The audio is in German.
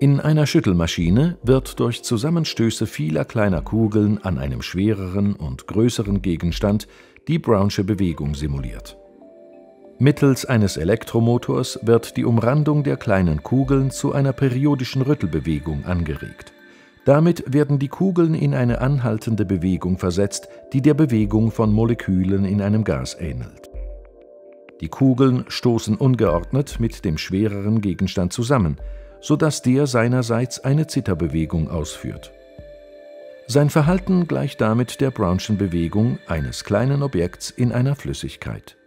In einer Schüttelmaschine wird durch Zusammenstöße vieler kleiner Kugeln an einem schwereren und größeren Gegenstand die Brownsche Bewegung simuliert. Mittels eines Elektromotors wird die Umrandung der kleinen Kugeln zu einer periodischen Rüttelbewegung angeregt. Damit werden die Kugeln in eine anhaltende Bewegung versetzt, die der Bewegung von Molekülen in einem Gas ähnelt. Die Kugeln stoßen ungeordnet mit dem schwereren Gegenstand zusammen, sodass der seinerseits eine Zitterbewegung ausführt. Sein Verhalten gleicht damit der Brownschen Bewegung eines kleinen Objekts in einer Flüssigkeit.